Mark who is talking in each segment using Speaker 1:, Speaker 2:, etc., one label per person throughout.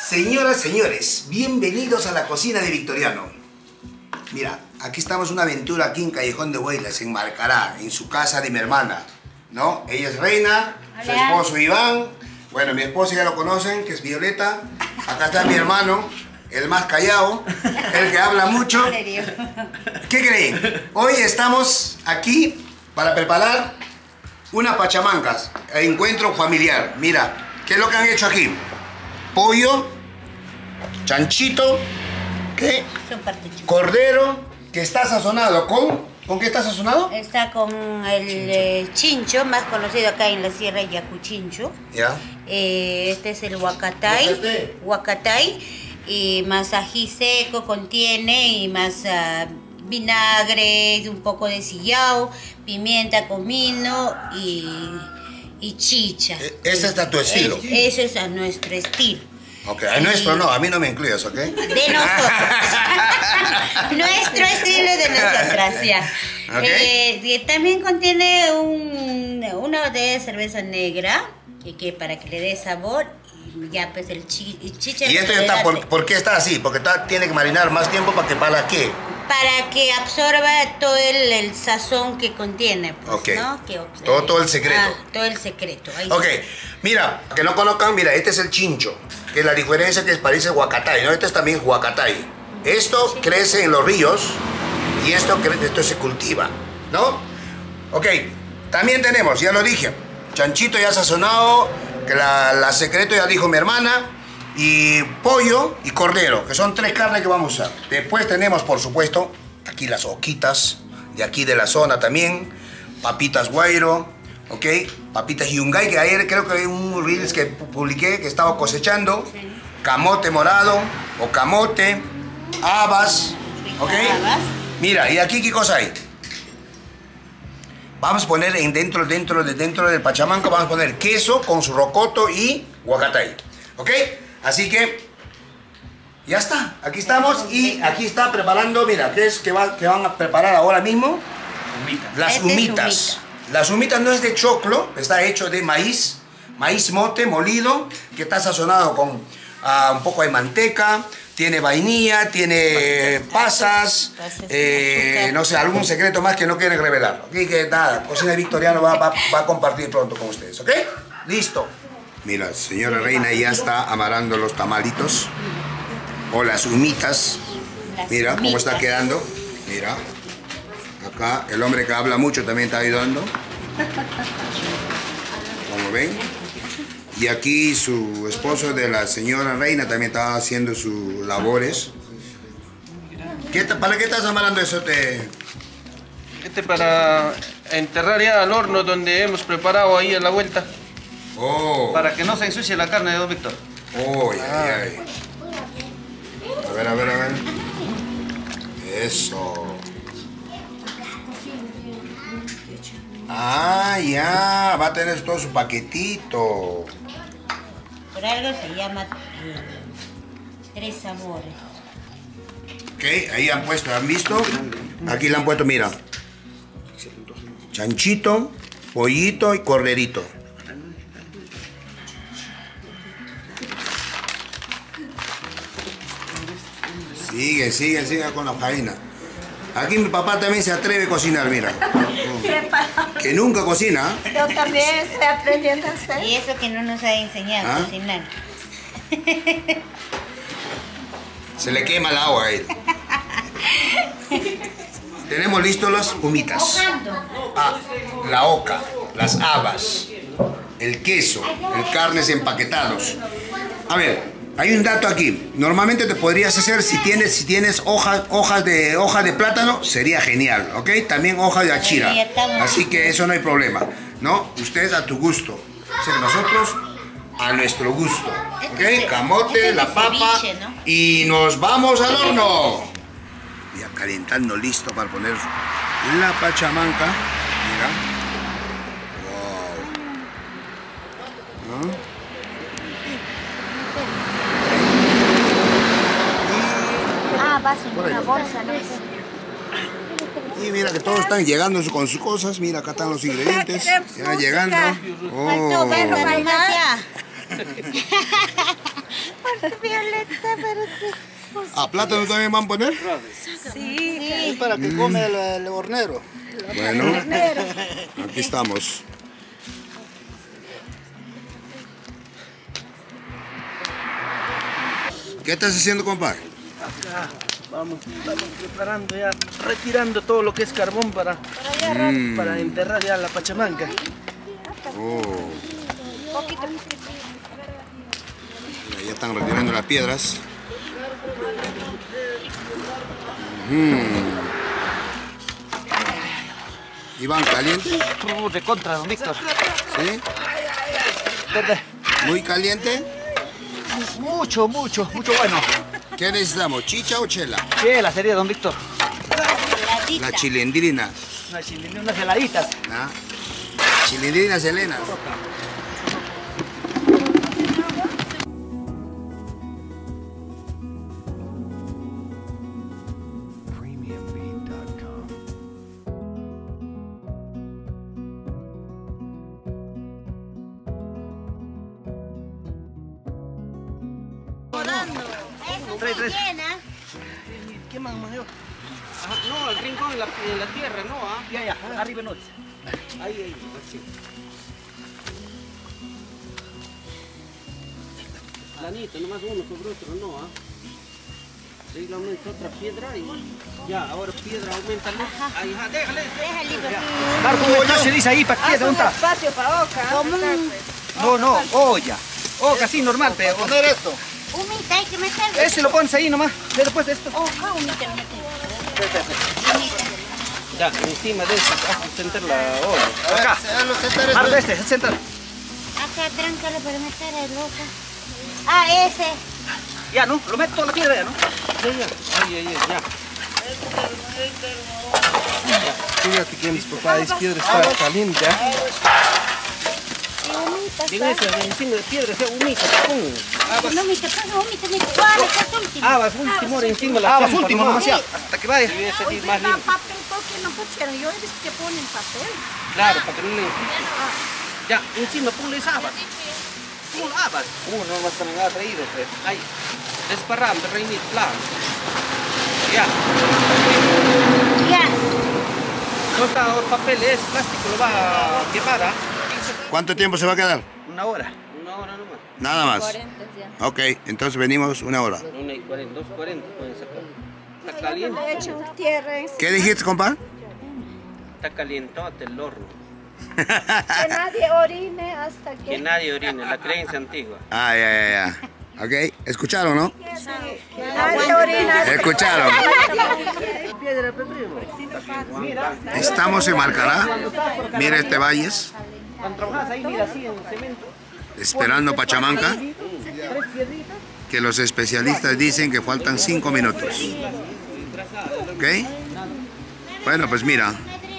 Speaker 1: Señoras, señores, bienvenidos a la cocina de Victoriano. Mira, aquí estamos en una aventura aquí en Callejón de Huaylas, en Marcará, en su casa de mi hermana, ¿no? Ella es Reina, su esposo Iván. Bueno, mi esposa ya lo conocen, que es Violeta. Acá está mi hermano, el más callado, el que habla mucho.
Speaker 2: ¿En serio?
Speaker 1: ¿Qué creen? Hoy estamos aquí para preparar unas pachamancas, encuentro familiar. Mira, ¿qué es lo que han hecho aquí? Pollo, chanchito, ¿qué? Cordero, que está sazonado con... ¿Con qué está sazonado?
Speaker 2: Está con el chincho, más conocido acá en la sierra, yacuchincho.
Speaker 1: Ya.
Speaker 2: Este es el huacatay. Huacatay. Y más ají seco contiene, y más vinagre, un poco de sillao, pimienta, comino y chicha.
Speaker 1: Ese está tu estilo.
Speaker 2: Ese es a nuestro estilo.
Speaker 1: Ok, a nuestro no, a mí no me incluyas, ¿ok?
Speaker 2: De nosotros. Nuestro estilo de nosotras, ya.
Speaker 1: Okay.
Speaker 2: También contiene una botella de cerveza negra, que para que le dé sabor, y ya pues el chicha.
Speaker 1: ¿Y esto ya está, por qué está así? Porque tiene que marinar más tiempo ¿para qué?
Speaker 2: Para que absorba todo el sazón que contiene, pues,
Speaker 1: okay.
Speaker 2: ¿no?
Speaker 1: Todo el secreto.
Speaker 2: Todo el secreto. Ahí
Speaker 1: ok, mira, que no conozcan, mira, este es el chincho, que la diferencia que parece huacatay, ¿no? Este es también huacatay. Esto crece en los ríos y esto se cultiva, ¿no? Ok, también tenemos, ya lo dije, chanchito ya sazonado, que la secreto ya dijo mi hermana, y pollo y cordero, que son 3 carnes que vamos a usar. Después tenemos, por supuesto, aquí las oquitas, de aquí de la zona también, papitas guairo, ¿ok? Papitas yungay, que ayer creo que hay un reels que publiqué que estaba cosechando, camote morado o camote, habas, ¿ok? Mira, ¿y aquí qué cosa hay? Vamos a poner dentro del pachamanca, vamos a poner queso con su rocoto y huacatay, ¿ok? Así que ya está, aquí estamos y aquí está preparando, mira, ¿qué es que van a preparar ahora mismo? Las humitas. Las humitas no es de choclo, está hecho de maíz mote molido, que está sazonado con un poco de manteca, tiene vainilla, tiene pasas, no sé, algún secreto más que no quieren revelar. Aquí que nada, Cocina Victoriano va a compartir pronto con ustedes, ¿ok? Listo. Mira, señora Reina ya está amarrando los tamalitos o las humitas. Mira cómo está quedando. Mira. Acá el hombre que habla mucho también está ayudando. Como ven. Y aquí su esposo de la señora Reina también está haciendo sus labores. ¿Para qué estás amarrando eso?
Speaker 3: Para enterrar ya al horno donde hemos preparado ahí a la vuelta.
Speaker 1: Oh.
Speaker 3: Para que no se ensucie la carne de don Víctor.
Speaker 1: Oh, ay. A ver. Eso. Ah, ya. Va a tener todo su paquetito.
Speaker 2: Por algo se llama 3 sabores.
Speaker 1: Ok, ahí han puesto, ¿han visto? Aquí le han puesto, mira. Chanchito, pollito y corderito. Sigue con la faena. Aquí mi papá también se atreve a cocinar, mira. Que nunca cocina.
Speaker 4: Yo también estoy aprendiendo a hacer.
Speaker 2: Y eso que no nos ha enseñado a cocinar.
Speaker 1: Se le quema el agua a él. Tenemos listos las humitas. La oca, las habas, el queso, el carnes empaquetados. A ver. Hay un dato aquí. Normalmente te podrías hacer, si tienes hojas de plátano, sería genial, ¿ok? También hojas de achira. Así que eso no hay problema, ¿no? Ustedes a tu gusto. Así que nosotros a nuestro gusto, ¿ok? Camote, la papa y nos vamos al horno. Ya calentando listo para poner la pachamanca. Mira. Wow. ¿No?
Speaker 4: Vas en una bolsa, ¿no?
Speaker 1: Y mira que todos están llegando con sus cosas. Mira, acá están los ingredientes. Ya llegando. Oh.
Speaker 4: Violeta, pero sí.
Speaker 1: ¿A plátano también van a poner?
Speaker 4: Sí.
Speaker 5: Para que come el hornero.
Speaker 1: Bueno, aquí estamos. ¿Qué estás haciendo, compadre?
Speaker 3: Vamos preparando ya, retirando todo lo que es carbón para enterrar ya la Pachamanca.
Speaker 1: Oh. Mira, ya están retirando las piedras. Iván, ¿caliente?
Speaker 5: De contra, don Víctor.
Speaker 1: ¿Sí? ¿Muy caliente?
Speaker 5: Mucho bueno.
Speaker 1: ¿Qué necesitamos? ¿Chicha o chela?
Speaker 5: Chela sería, don Víctor.
Speaker 1: La chilindrina.
Speaker 5: Unas heladitas.
Speaker 1: ¿Ah? Chilindrinas helenas.
Speaker 3: ¿Qué más, mayor? No, el rincón en la tierra, ¿no? ¿Ah?
Speaker 5: Ya, arriba no.
Speaker 3: Ahí, así. Planito, nomás uno sobre otro, ¿no? ¿Ah? Ahí lo aumenta otra piedra y ya, ahora piedra, aumenta, ¿no? Ahí, déjale.
Speaker 5: Marco, ¿cómo se dice ahí? ¿Para qué? ¿Dónde está?
Speaker 4: Espacio para Oca.
Speaker 5: No, olla. Oca, sí, normal, pero poner esto.
Speaker 2: Humita, hay que meterlo.
Speaker 5: Ese lo pones ahí nomás. Después de esto.
Speaker 2: Oja, humita, lo metemos.
Speaker 3: Ya, encima de eso, hasta sentar la olla.
Speaker 5: Acá. Marco, sentar.
Speaker 2: Acá, tráncalo para meter el ojo. Ah, ese.
Speaker 5: Ya, ¿no? Lo meto toda la piedra ya, ¿no?
Speaker 3: Ya. Fíjate que mis papás de piedra está caliente, ¿eh? Bien esa, encima de piedra, sea humita,
Speaker 2: No, humita, humita, es último.
Speaker 5: Vas último, ahora encima la
Speaker 4: Vas
Speaker 5: último, demasiado. Hasta que vaya.
Speaker 3: Debe ser
Speaker 4: Oye,
Speaker 3: más
Speaker 4: no,
Speaker 3: limpio.
Speaker 4: papel, ¿por qué no pusieron? Yo he visto que ponen papel.
Speaker 3: Claro, para que no le... Ya, encima ponle habas. Pon habas.
Speaker 5: No vas a tener traído, pues.
Speaker 3: Ahí, desparrando, reinito, plan. Ya.
Speaker 2: Ya.
Speaker 3: No está el papel, es plástico, lo va a quemar, ¿ah?
Speaker 1: ¿Cuánto tiempo se va a quedar?
Speaker 5: Una hora.
Speaker 3: Una hora nomás.
Speaker 1: Nada más. Ok, entonces venimos una hora.
Speaker 3: 1:40, 2:40 pueden sacar. Está caliente.
Speaker 4: Le echo tierra encima.
Speaker 1: ¿Qué dijiste, compadre?
Speaker 3: Está calientote el horno.
Speaker 4: Que nadie orine hasta
Speaker 3: Que
Speaker 4: que...
Speaker 3: nadie orine, la creencia antigua.
Speaker 1: Ah, ya. Ok, ¿escucharon, no?
Speaker 4: Que nadie orina.
Speaker 1: ¿Escucharon? Estamos en Marcará. Mira este valles.
Speaker 5: Cuando trabajas ahí, mira así en cemento.
Speaker 1: Esperando Pachamanca. Que los especialistas dicen que faltan 5 minutos. ¿Ok? Bueno, pues mira.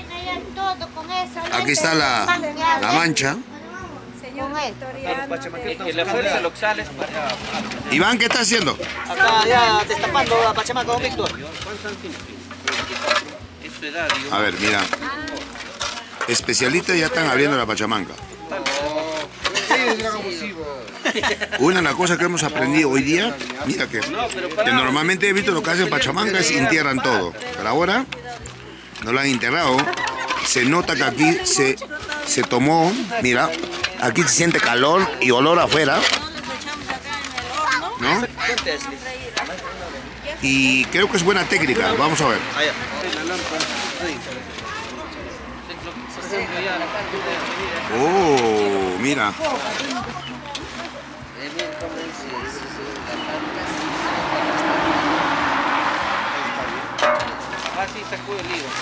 Speaker 1: Aquí está la mancha.
Speaker 3: Que la fuerza lo exhales para...
Speaker 1: Iván, ¿qué estás haciendo?
Speaker 5: Acá ya destapando la Pachamanca, don Víctor.
Speaker 3: ¿Cuántos centímetros? Es su edad, digo.
Speaker 1: A ver, mira. Especialistas ya están abriendo la Pachamanca. Una de las cosas que hemos aprendido hoy día, mira que normalmente he visto lo que hacen Pachamanca es entierran todo. Pero ahora no lo han enterrado. Se nota que aquí se tomó, mira, aquí se siente calor y olor afuera, ¿no? Y creo que es buena técnica, vamos a ver. Oh, mira.
Speaker 3: Así sacó el hilo.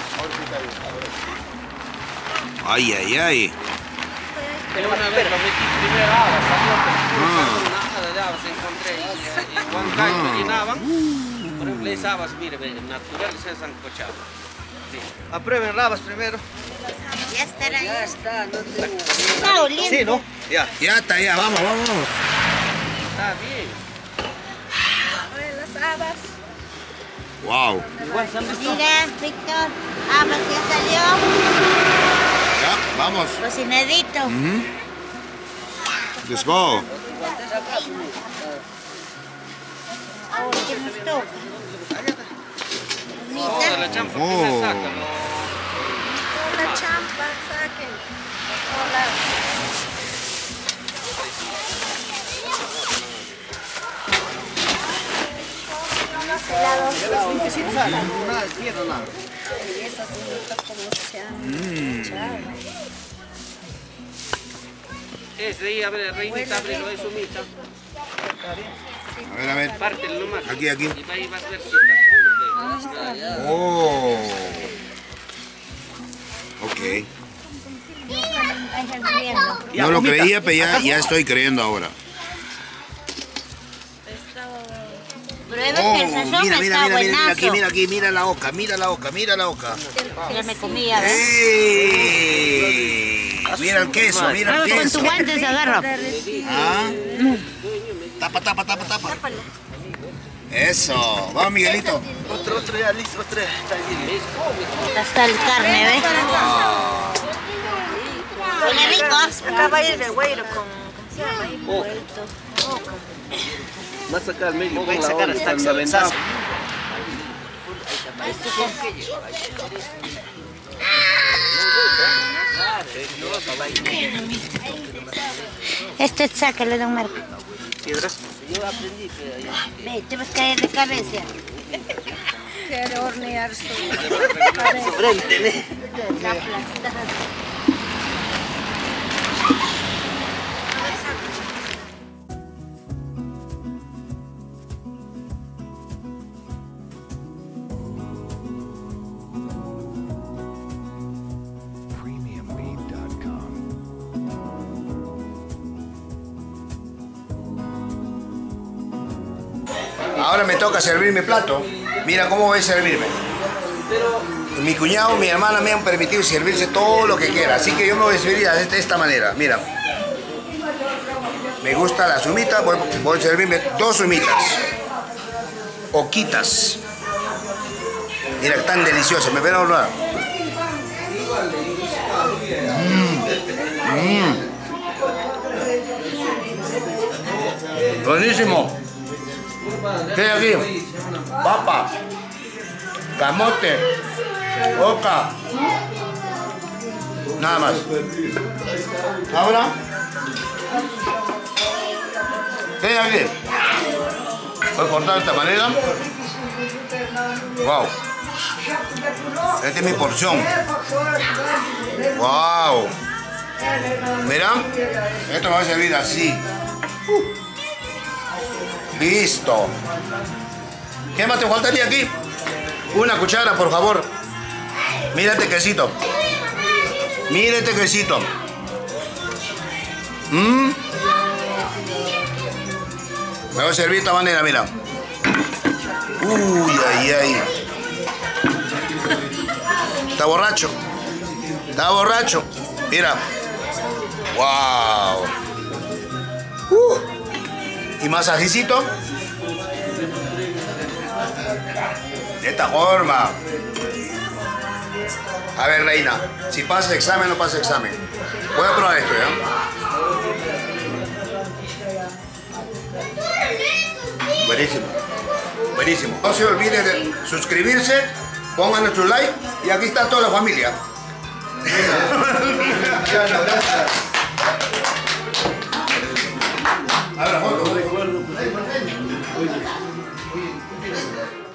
Speaker 1: Ay.
Speaker 3: Pero una vez lo metí primero habas, salió nada de habas encontré y cuando lo llenaban, por ejemplo, esas habas, mire, naturales se han cochado. Sí.
Speaker 5: Aprueben rabas primero.
Speaker 2: Ya estará.
Speaker 4: Ya está, no te...
Speaker 2: Está oliendo.
Speaker 5: Sí, ¿no? Ya.
Speaker 1: Ya está, ya, vamos.
Speaker 3: Está bien.
Speaker 4: A ver, las habas.
Speaker 1: Wow.
Speaker 2: Mira, Víctor, habas ya salió.
Speaker 1: Ya, vamos.
Speaker 2: Cocinadito.
Speaker 1: Let's go.
Speaker 2: ahora que nos toca.
Speaker 3: Toda la champa
Speaker 6: Oh.
Speaker 3: primero sácalo.
Speaker 4: La champa, saquen. Hola.
Speaker 5: Nada, quiero nada.
Speaker 4: Y esas uñitas como se han echado.
Speaker 3: Es de ahí, a ver, reinita, ábrelo de su mitad.
Speaker 6: A ver.
Speaker 3: Pártelo nomás.
Speaker 6: Aquí.
Speaker 3: Y ahí vas a ver si está crudo.
Speaker 6: Oh. Ok.
Speaker 2: Ay, hirviendo.
Speaker 6: No lo creía, pero ya estoy creyendo ahora.
Speaker 2: Prueba
Speaker 6: Oh,
Speaker 2: que el sazón
Speaker 6: mira,
Speaker 2: está buenazo.
Speaker 6: aquí, mira la oca.
Speaker 2: Ya me comía, ¿ves?
Speaker 6: ¡Ey! Mira el queso.
Speaker 2: Vamos con tu guantes, agarra.
Speaker 6: Ah. Tapa. Eso. Vamos, Miguelito.
Speaker 5: Otro ya listo, otro. Está bien.
Speaker 2: Acá está el carne, ¿ves? Huele rico.
Speaker 4: Acá va a ir el güero con... ¿Cómo se llama? Ahí envuelto.
Speaker 3: Va a sacar medio
Speaker 5: Voy a sacar hasta que se ventaja.
Speaker 2: Este sácalo, don Marco.
Speaker 5: Piedras.
Speaker 2: Ve, te vas a caer de cabeza.
Speaker 4: Quiere hornear su...
Speaker 5: Frente, ¿eh?
Speaker 2: La aplastada.
Speaker 1: Ahora me toca servir mi plato. Mira cómo voy a servirme. Mi cuñado, mi hermana me han permitido servirse todo lo que quiera. Así que yo me voy a servir de esta manera. Mira. Me gusta la humita. Voy a servirme 2 humitas. Oquitas. Mira que tan delicioso. Me ven a hablar. Buenísimo. ¿Qué hay aquí? Papa, camote, oca. Nada más. Ahora, ¿qué hay aquí? Voy a cortar de esta manera. Wow. Esta es mi porción. Wow. Mira, esto me va a servir así. Listo. ¿Qué más te faltaría aquí? Una cuchara, por favor. Mira este quesito. Mira este quesito. Me voy a servir de esta manera, mira. Uy, ay. Está borracho. Mira. Wow. Y masajicito. De esta forma. A ver, reina. Si pasa examen o no pasa examen. Voy a probar esto, ¿ya? Buenísimo. No se olviden de suscribirse. Pongan su like. Y aquí está toda la familia. A ver, la foto.